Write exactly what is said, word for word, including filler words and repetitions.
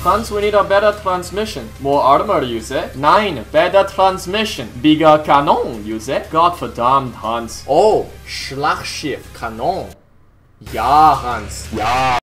Hans, we need a better transmission. More armor, you say? Nine, better transmission. Bigger cannon, you say? Gottverdammt, Hans. Oh, Schlachtschiff, Kanon. Ja, Hans, ja.